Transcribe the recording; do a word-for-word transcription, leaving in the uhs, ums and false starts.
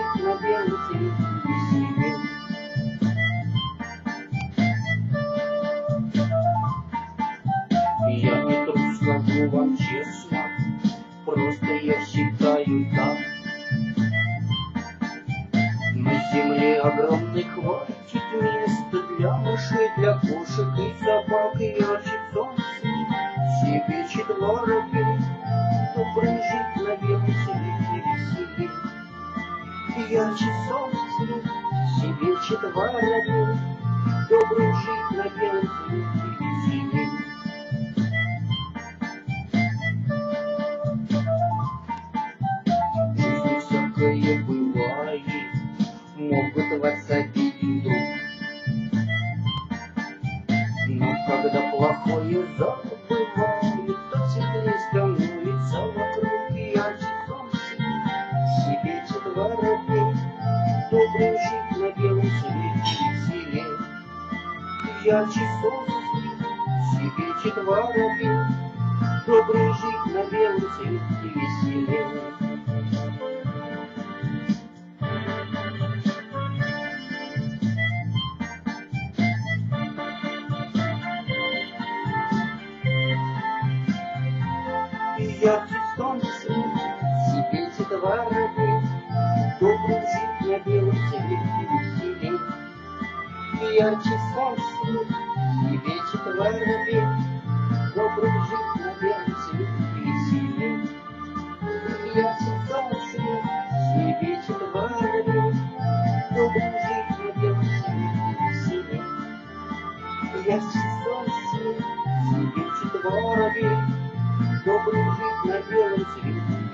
жить на белом свете веселей. Я не трус, скажу вам честно, просто я считаю так. На земле огромной хватит места для мышей, для кошек и собак, и ярче солнце щебечет воробей. Добрый жить на белом свете веселей. И ярче солнце щебечет воробей. Добрый жить на белом свете веселей. Жизнь всякое бывает, могут вас обидеть вдруг. Но когда плохое забывает, то светлее становится вокруг. И ярче солнце щебечет воробей. Добрый жить на белом свете веселей. И ярче солнце щебечет воробей. Добрый жить на белом свете веселей. И ярче солнце щебечет воробей. Добрый жить на белом свете веселей. И ярче солнце щебечет воробей. Добрый жить на белом свете веселей. И ярче солнце щебечет воробей. Добрый жить на белом свете веселей. И ярче солнце щебечет воробей. Добрый жить на белом свете.